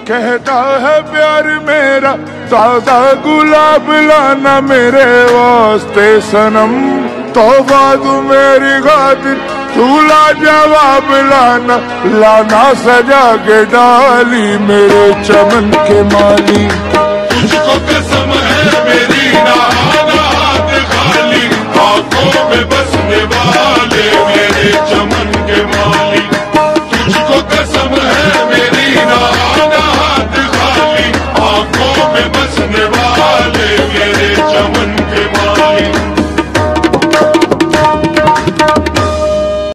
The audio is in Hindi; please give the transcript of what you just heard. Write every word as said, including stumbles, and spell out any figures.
कहता है प्यार मेरा ताजा गुलाब लाना मेरे वास्ते सनम, तौबा तू मेरी खातिर दूल्हा जवाब लाना, लाना सजा के डाली मेरे चमन के माली। तुझको कसम है मेरी ना आना हाथ खाली, आंखों में बसने वाले मेरे चमन